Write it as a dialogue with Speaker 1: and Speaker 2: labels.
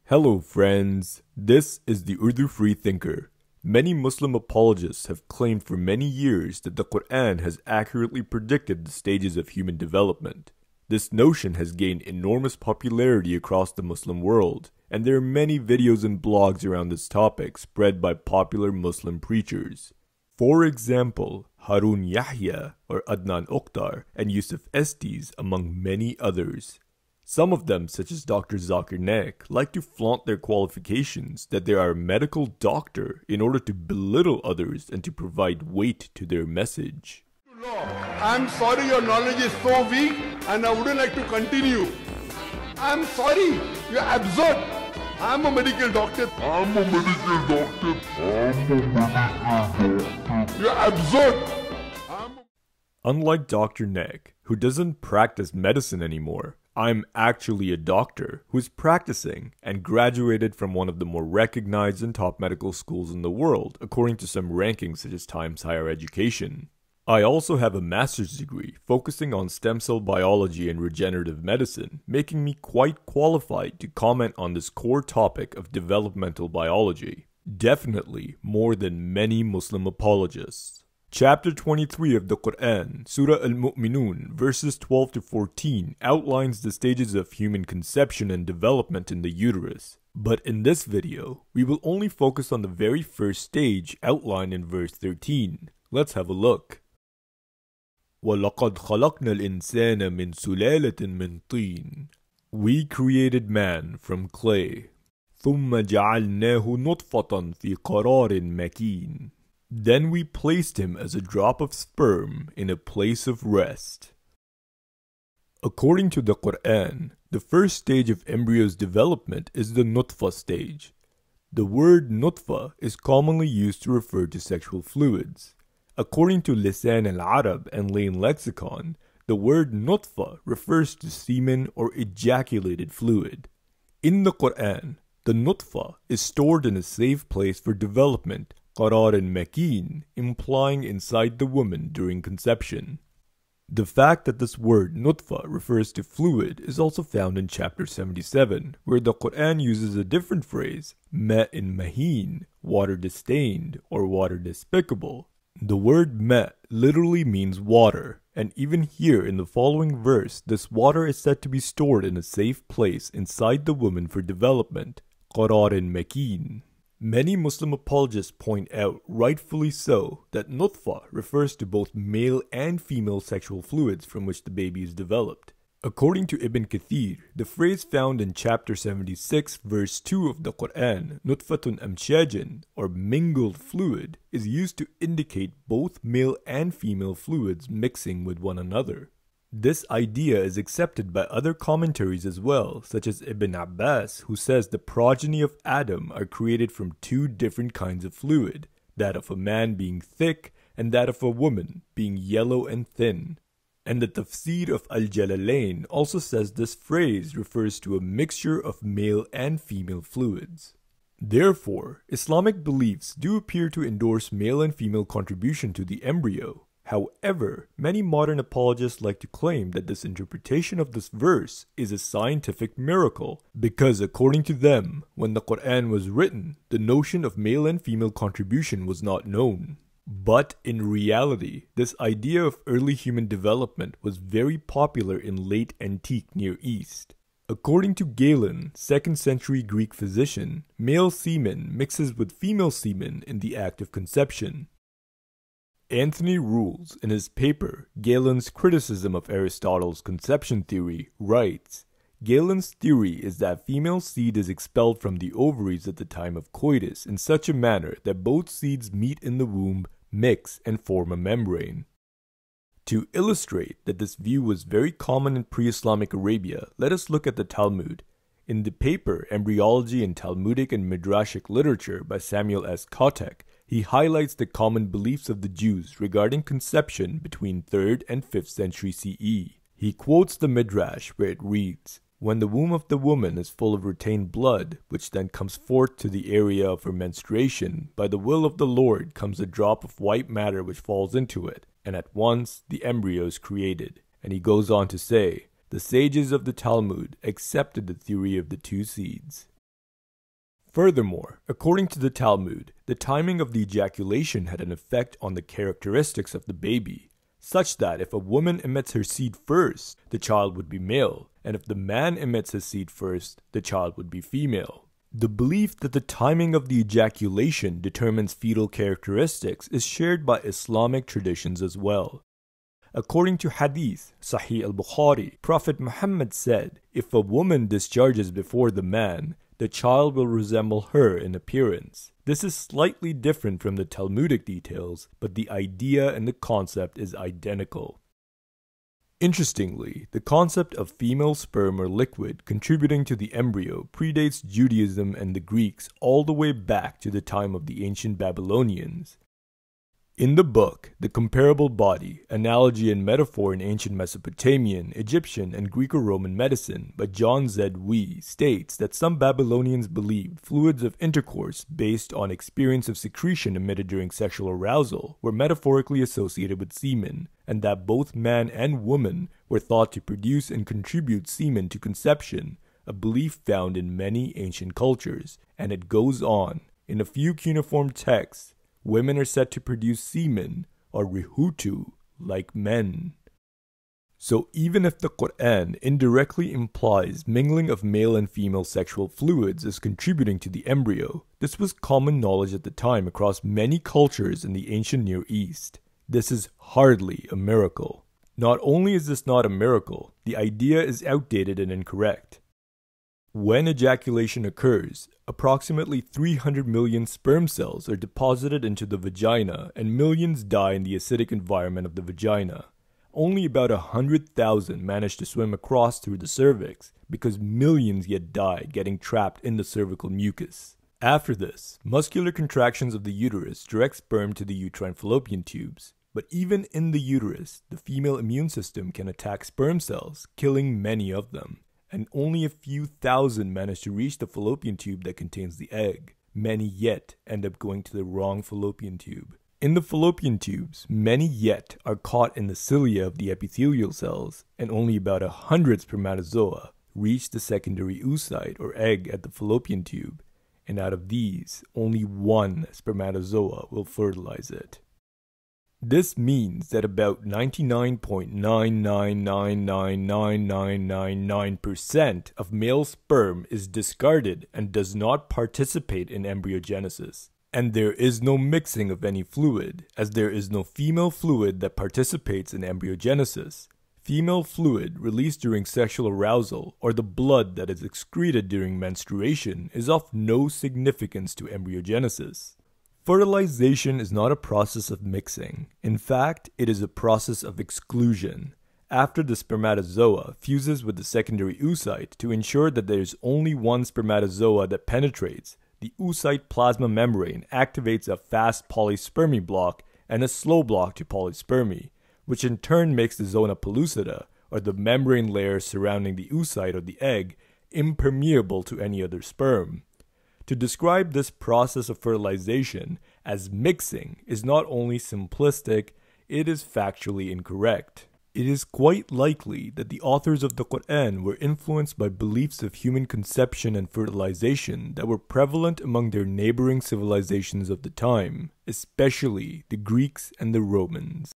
Speaker 1: Hello friends, this is the Urdu Free Thinker. Many Muslim apologists have claimed for many years that the Quran has accurately predicted the stages of human development. This notion has gained enormous popularity across the Muslim world, and there are many videos and blogs around this topic spread by popular Muslim preachers. For example, Harun Yahya or Adnan Oktar and Yusuf Estes among many others. Some of them, such as Dr. Zakir Naik, like to flaunt their qualifications that they are a medical doctor in order to belittle others and to provide weight to their message.
Speaker 2: I'm sorry your knowledge is so weak and I wouldn't like to continue. I'm sorry, you're absurd. I'm a medical doctor. You're absurd.
Speaker 1: Unlike Dr. Naik, who doesn't practice medicine anymore, I'm actually a doctor who is practicing and graduated from one of the more recognized and top medical schools in the world, according to some rankings such as Times Higher Education. I also have a master's degree focusing on stem cell biology and regenerative medicine, making me quite qualified to comment on this core topic of developmental biology. Definitely more than many Muslim apologists. Chapter 23 of the Quran, Surah Al-Mu'minun, verses 12 to 14, outlines the stages of human conception and development in the uterus. But in this video, we will only focus on the very first stage outlined in verse 13. Let's have a look. وَلَقَدْ خَلَقْنَا الْإِنسَانَ مِنْ سُلَالَةٍ مِنْ طِينٍ. We created man from clay. ثُمَّ جَعَلْنَاهُ نُطْفَةً فِي قَرَارٍ مَكِينٍ. Then we placed him as a drop of sperm in a place of rest. According to the Quran, the first stage of embryo's development is the Nutfa stage. The word Nutfa is commonly used to refer to sexual fluids. According to Lisan al-Arab and Lane Lexicon, the word Nutfa refers to semen or ejaculated fluid. In the Quran, the Nutfa is stored in a safe place for development, qarar makin, implying inside the woman during conception. The fact that this word Nutfa refers to fluid is also found in chapter 77, where the Quran uses a different phrase, ma'in mahin, water disdained or water despicable. The word ma literally means water, and even here in the following verse, this water is said to be stored in a safe place inside the woman for development, qarar makin. Many Muslim apologists point out, rightfully so, that Nutfa refers to both male and female sexual fluids from which the baby is developed. According to Ibn Kathir, the phrase found in chapter 76 verse 2 of the Quran, Nutfatun amshajin, or mingled fluid, is used to indicate both male and female fluids mixing with one another. This idea is accepted by other commentaries as well, such as Ibn Abbas, who says the progeny of Adam are created from two different kinds of fluid, that of a man being thick and that of a woman being yellow and thin. And the tafsir of Al-Jalalain also says this phrase refers to a mixture of male and female fluids. Therefore, Islamic beliefs do appear to endorse male and female contribution to the embryo. However, many modern apologists like to claim that this interpretation of this verse is a scientific miracle, because according to them, when the Quran was written, the notion of male and female contribution was not known. But in reality, this idea of early human development was very popular in late antique Near East. According to Galen, 2nd century Greek physician, male semen mixes with female semen in the act of conception. Anthony Rules, in his paper, Galen's Criticism of Aristotle's Conception Theory, writes, Galen's theory is that female seed is expelled from the ovaries at the time of coitus in such a manner that both seeds meet in the womb, mix, and form a membrane. To illustrate that this view was very common in pre-Islamic Arabia, let us look at the Talmud. In the paper Embryology in Talmudic and Midrashic Literature by Samuel S. Kotek, he highlights the common beliefs of the Jews regarding conception between 3rd and 5th century CE. He quotes the Midrash where it reads, When the womb of the woman is full of retained blood, which then comes forth to the area of her menstruation, by the will of the Lord comes a drop of white matter which falls into it, and at once the embryo is created. And he goes on to say, The sages of the Talmud accepted the theory of the two seeds. Furthermore, according to the Talmud, the timing of the ejaculation had an effect on the characteristics of the baby, such that if a woman emits her seed first, the child would be male, and if the man emits his seed first, the child would be female. The belief that the timing of the ejaculation determines fetal characteristics is shared by Islamic traditions as well. According to Hadith, Sahih al-Bukhari, Prophet Muhammad said, if a woman discharges before the man, the child will resemble her in appearance. This is slightly different from the Talmudic details, but the idea and the concept is identical. Interestingly, the concept of female sperm or liquid contributing to the embryo predates Judaism and the Greeks all the way back to the time of the ancient Babylonians. In the book, The Comparable Body, Analogy and Metaphor in Ancient Mesopotamian, Egyptian, and Greco-Roman Medicine by John Z. Wee states that some Babylonians believed fluids of intercourse based on experience of secretion emitted during sexual arousal were metaphorically associated with semen, and that both man and woman were thought to produce and contribute semen to conception, a belief found in many ancient cultures. And it goes on. In a few cuneiform texts, women are said to produce semen, or rihutu, like men. So even if the Quran indirectly implies mingling of male and female sexual fluids as contributing to the embryo, this was common knowledge at the time across many cultures in the ancient Near East. This is hardly a miracle. Not only is this not a miracle, the idea is outdated and incorrect. When ejaculation occurs, approximately 300 million sperm cells are deposited into the vagina and millions die in the acidic environment of the vagina. Only about 100,000 manage to swim across through the cervix because millions yet die getting trapped in the cervical mucus. After this, muscular contractions of the uterus direct sperm to the uterine fallopian tubes. But even in the uterus, the female immune system can attack sperm cells, killing many of them. And only a few thousand manage to reach the fallopian tube that contains the egg. Many yet end up going to the wrong fallopian tube. In the fallopian tubes, many yet are caught in the cilia of the epithelial cells, and only about 100 spermatozoa reach the secondary oocyte or egg at the fallopian tube, and out of these, only one spermatozoa will fertilize it. This means that about 99.9999999% of male sperm is discarded and does not participate in embryogenesis. And there is no mixing of any fluid, as there is no female fluid that participates in embryogenesis. Female fluid released during sexual arousal or the blood that is excreted during menstruation is of no significance to embryogenesis. Fertilization is not a process of mixing. In fact, it is a process of exclusion. After the spermatozoa fuses with the secondary oocyte to ensure that there is only one spermatozoa that penetrates, the oocyte plasma membrane activates a fast polyspermy block and a slow block to polyspermy, which in turn makes the zona pellucida, or the membrane layer surrounding the oocyte or the egg, impermeable to any other sperm. To describe this process of fertilization as mixing is not only simplistic, it is factually incorrect. It is quite likely that the authors of the Quran were influenced by beliefs of human conception and fertilization that were prevalent among their neighboring civilizations of the time, especially the Greeks and the Romans.